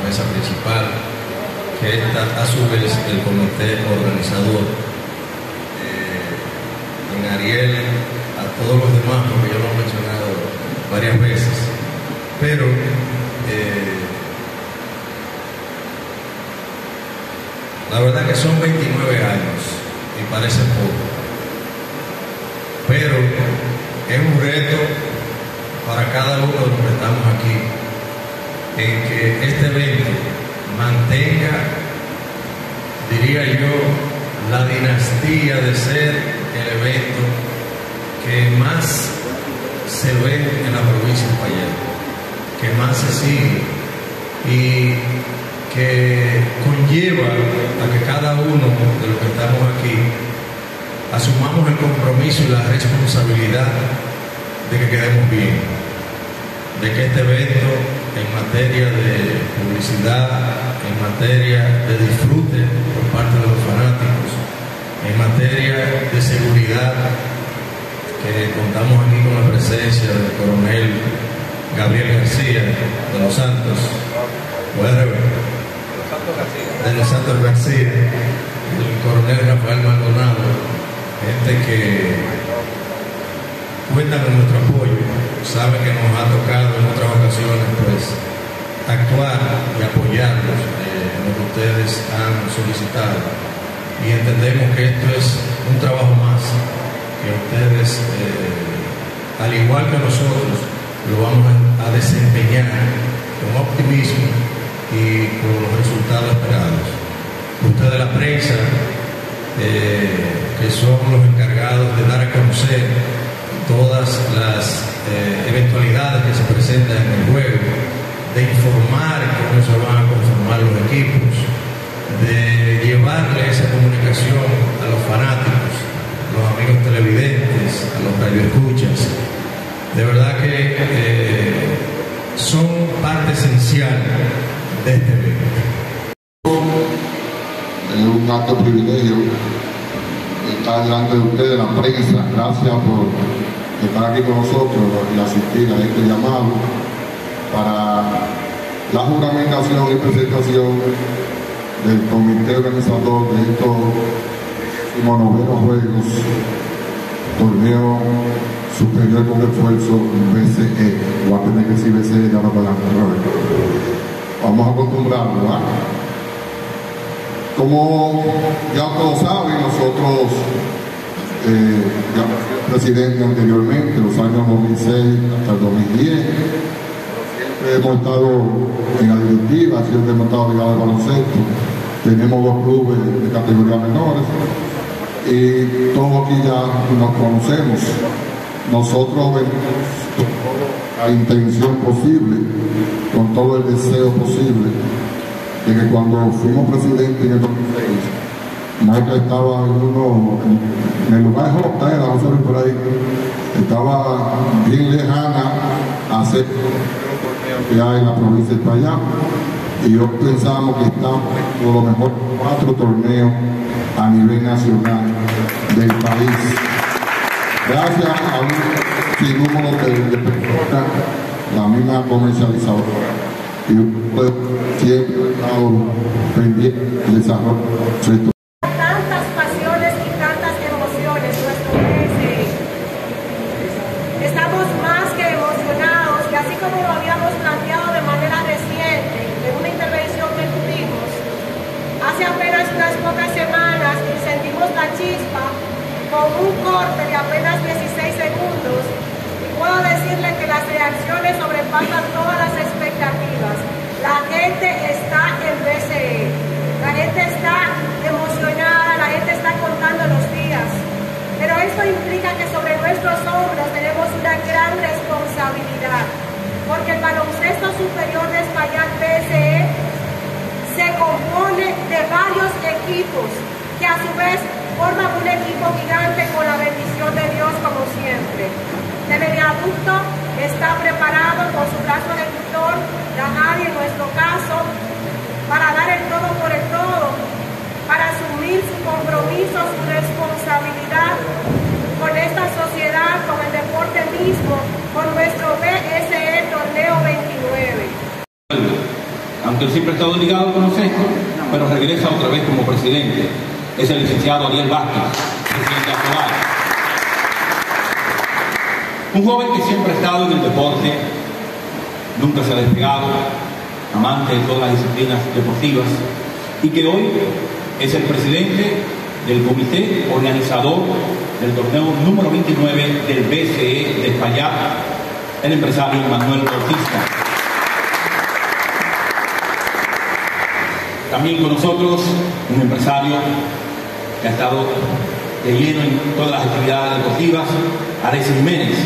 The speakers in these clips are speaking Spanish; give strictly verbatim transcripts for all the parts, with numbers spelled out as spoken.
mesa principal, que está a su vez el comité organizador, eh, en Ariel, a todos los demás, porque yo lo he mencionado varias veces, pero eh, la verdad que son veintinueve años y parece poco, pero es un reto para cada uno de los que estamos aquí, en que este evento mantenga, diría yo, la dinastía de ser el evento que más se ve en la provincia de Espaillat, que más se sigue y que conlleva a que cada uno de los que estamos aquí asumamos el compromiso y la responsabilidad de que quedemos bien, de que este evento en materia de publicidad, en materia de disfrute por parte de los fanáticos, en materia de seguridad, que contamos aquí con la presencia del coronel Gabriel García de los Santos, de los Santos García, el coronel Rafael Maldonado, gente que cuenta con nuestro apoyo, sabe que nos ha tocado en otras ocasiones pues actuar y apoyarlos eh, en lo que ustedes han solicitado, y entendemos que esto es un trabajo más que ustedes, eh, al igual que nosotros, lo vamos a desempeñar con optimismo y con los resultados esperados. Ustedes, la prensa, eh, que son los encargados de dar a conocer todas las eh, eventualidades que se presentan en el juego, de informar cómo se van a conformar los equipos, de llevarle esa comunicación a los fanáticos, a los amigos televidentes, a los radioescuchas. De verdad que eh, son parte esencial de este evento. Es un alto privilegio estar delante de ustedes, la prensa. Gracias por estar aquí con nosotros y asistir a este llamado para la juramentación y presentación del comité organizador de estos noveno Juegos Torneo Superior con Esfuerzo B C E. Voy a tener que decir B C E de ahora para adelante. Vamos a acostumbrarnos, ¿verdad? Como ya todos saben, nosotros eh, ya presidente anteriormente, los años dos mil seis hasta el dos mil diez, siempre hemos estado en la directiva, siempre hemos estado ligados al baloncesto. Tenemos dos clubes de categoría menores y todos aquí ya nos conocemos. Nosotros venimos con toda la intención posible, con todo el deseo posible, de que cuando fuimos presidentes en el dos mil seis, Moca estaba en uno, en el lugar de Jotera, vamos a ver por ahí, estaba bien lejana a hacer el torneo que hay en la provincia de Espaillat, y hoy pensamos que estamos por lo mejor cuatro torneos a nivel nacional del país. Gracias a un sinnúmero de personas, la misma comercializadora, y pues, siempre he estado pendiente del desarrollo. Tantas pasiones y tantas emociones nuestro B C E. Estamos más que emocionados, y así como lo habíamos planteado de manera reciente en una intervención que tuvimos, hace apenas unas pocas semanas encendimos la chispa con un corte de apenas dieciséis segundos, y puedo decirle que las reacciones sobrepasan todas las expectativas. La gente está en B C E, la gente está emocionada, la gente está contando los días, pero eso implica que sobre nuestros hombros tenemos una gran responsabilidad, porque el baloncesto superior de Espaillat B C E se compone de varios equipos que a su vez forman un equipo gigante con la bendición de Dios, como siempre. Televiaducto está preparado con su brazo ejecutor, la A D I en nuestro caso, para dar el todo por el todo, para asumir su compromiso, su responsabilidad con esta sociedad, con el deporte mismo, con nuestro B S E Torneo veintinueve. aunque él siempre ha estado ligado con los centros, pero regresa otra vez como presidente. Es el licenciado Ariel Vázquez, presidente actual. Un joven que siempre ha estado en el deporte, nunca se ha despegado, amante de todas las disciplinas deportivas, y que hoy es el presidente del comité organizador del torneo número veintinueve del B C E de Espaillat, el empresario Manuel Bautista. También con nosotros un empresario que ha estado de lleno en todas las actividades deportivas, Alexis Jiménez.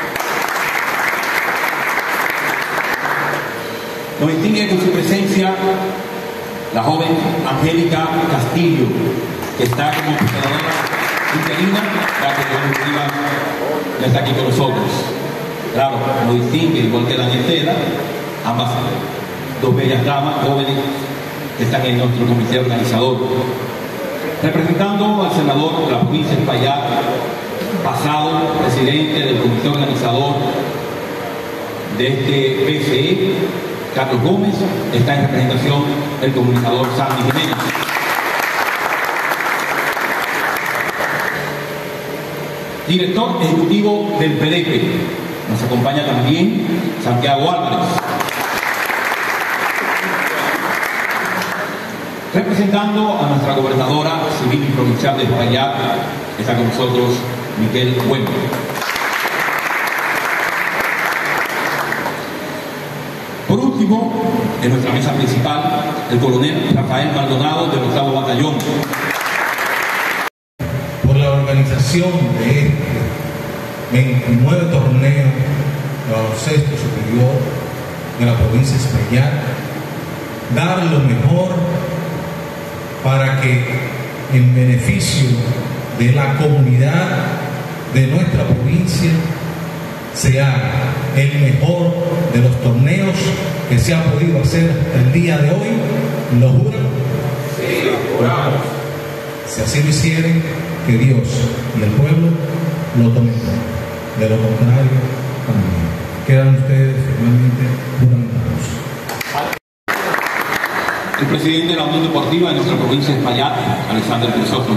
Nos distingue con su presencia la joven Angélica Castillo, que está como procuradora interina, ya que Joan Rivas no está aquí con nosotros. Claro, nos distingue, igual que Daniel Tela, ambas dos bellas damas jóvenes que están en nuestro comité organizador. Representando al senador de la provincia de Espaillat, pasado presidente del comité organizador de este B C E, Carlos Gómez, está en representación del comunicador Sandy Jiménez. Director ejecutivo del P D P, nos acompaña también Santiago Álvarez. Representando a nuestra gobernadora civil y provincial de Espaillat, está con nosotros Miguel Bueno. Por último, en nuestra mesa principal, el coronel Rafael Maldonado del octavo Batallón. Por la organización de este veintinueve torneo de baloncesto superior de la provincia de Espaillat, dar lo mejor para que en beneficio de la comunidad de nuestra provincia se haga el mejor de los torneos que se ha podido hacer el día de hoy. ¿Lo juran? Sí, lo juramos. Si así lo hicieren, que Dios y el pueblo lo tomen. De lo contrario, también. Quedan ustedes finalmente juramentados. El presidente de la Unión Deportiva de nuestra provincia de Espaillat, Alexander Crisóstomo.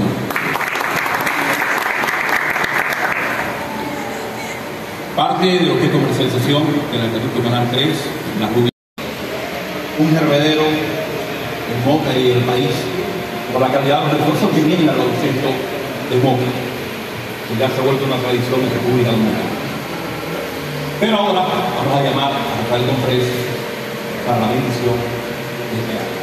Parte de lo que es comercialización del Instituto Canal tres, la Rubia, un hervedero en Moca y el país, por la calidad de los recursos que vienen al centro de Moca, que ya se ha vuelto una tradición en República Dominicana. Pero ahora vamos a llamar a Rafael Comprés para la bendición de este año.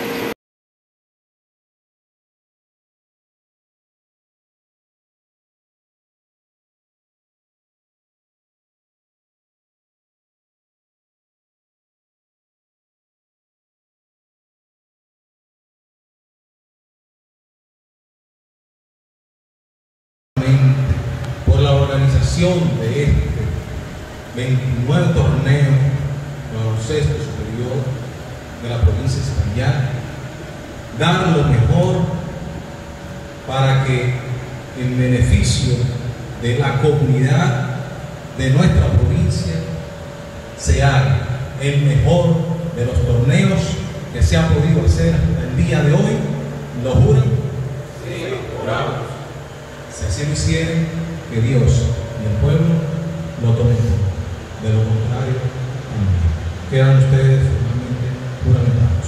Por la organización de este veintinueve torneo de baloncesto superior de la provincia de Espaillat, dar lo mejor para que en beneficio de la comunidad de nuestra provincia se haga el mejor de los torneos que se ha podido hacer el día de hoy. ¿Lo juran? Sí, lo juramos. Si así lo hicieren, que Dios y el pueblo lo tomen. De lo contrario, amén. Quedan ustedes formalmente juramentados.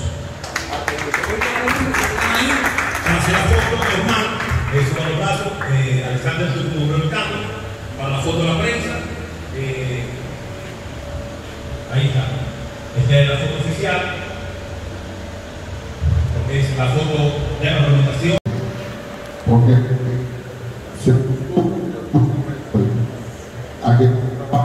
Para hacer la foto normal, es con los brazos, eh, Alexander como preguntando, para la foto de la prensa. Eh, ahí está. Esta es la foto oficial, porque es la foto de la presentación. Porque se, a, que,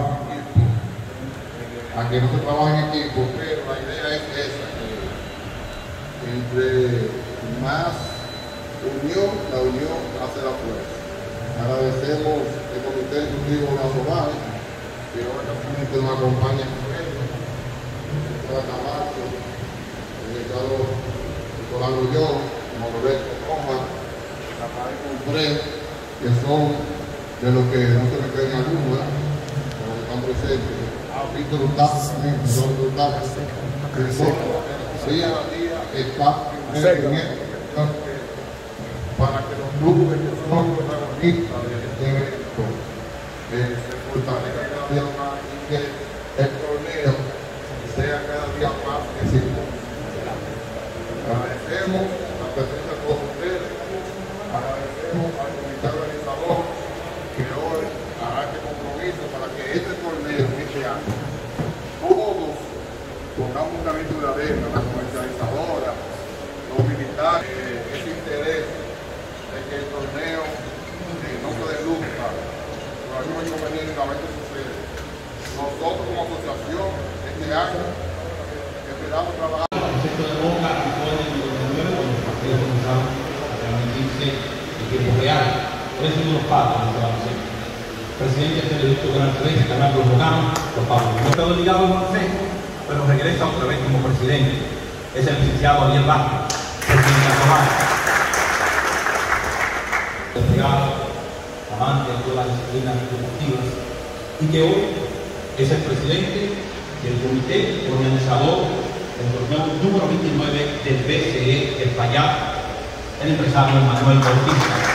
a que no se trabaje en equipo, pero la idea es esa, que entre más unión, la unión hace la fuerza. Agradecemos el Comité Ejecutivo Nacional, que ahora también nos acompaña en esto, el doctor Tabaco, el director Nicolás Grullón, Roberto Coma, Rafael Comprés, que son de los que no se me queden algunos, pero que están presentes. Víctor Hurtado también, Víctor Hurtado, que son día a día está en esto para que los clubes que son protagonistas de este evento eh, se fortalezcan cada día más y que el torneo sea cada día más exitoso. Agradecemos la presencia de todos ustedes, agradecemos al comité organizador que hoy hará este compromiso para que este torneo, este año, todos pongamos un granito de arena, la comercializadora, los militares, eh, ese interés de que el torneo eh, no se deluzca por algún inconveniente que a veces sucede. Nosotros como asociación este año esperamos trabajar. El concepto de Boca fue en el noventa y nueve cuando los partidos comenzaron a transmitirse en tiempo real. Por eso uno los pasos de este baloncesto. Presidente del Instituto Gran tres, Carlos Bocano, los pasos. No está obligado al baloncesto, pero regresa otra vez como presidente. Es el licenciado Ariel Vázquez, presidente nacional. Entregado, amante de todas las disciplinas deportivas, y que hoy es el presidente del comité organizador del torneo número veintinueve del B C E El Payá, el empresario Manuel Bautista.